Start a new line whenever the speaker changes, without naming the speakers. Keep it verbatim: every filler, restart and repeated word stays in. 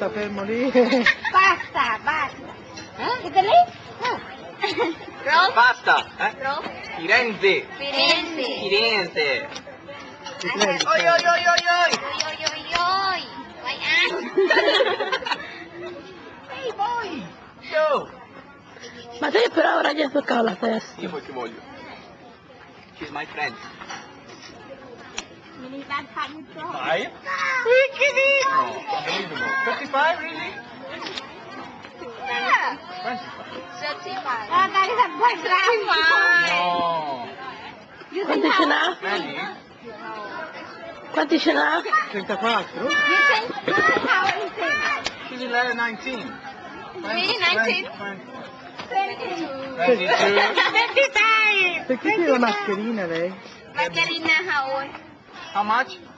sta fermo lì.
Basta, basta. Eh? Italy? No. Rome?
Basta, eh?
Rome?
Firenze.
Firenze.
Firenze.
Firenze.
Oi, oi, oi, oi, oi.
Oi, oi, oi, oi. Vai, Ann.
Ehi, voi. Yo.
Ma te però ora gli hai toccato la testa.
Io poi che voglio. She's my friend.
Mini bad fun.
Five? No, unbelievable. Fifty-five, really?
Yeah.
Twenty-five.
thirty-five. Ah, that is a good thirty-five.
No.
You
Quanti ce n'ha?
Manny?
Quanti ce n'ha?
trentaquattro?
You can how is it?
She's eleven, nineteen.
Really, nineteen?
twenty-two.
twenty-five.
Perché tiene la mascherina lei?
Margarina, how old?
How much?